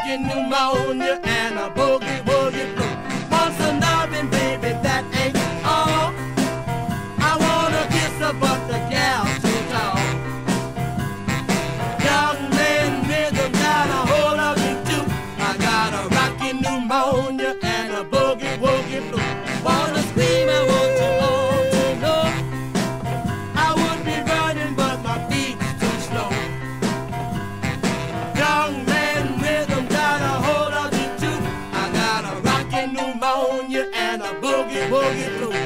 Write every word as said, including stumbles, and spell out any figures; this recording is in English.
rockin' pneumonia and a boogie woogie blue. Want some loving, baby, that ain't all. I wanna kiss her, but the gal's too tall. Young man rhythm got a hold of me too. I got a rockin' pneumonia and a boogie woogie blue. Wanna scream, I want you all to know. I would be running, but my feet's too slow. Young man rhythm got a hold of me too. I got a rockin' pneumonia and a boogie woogie blue.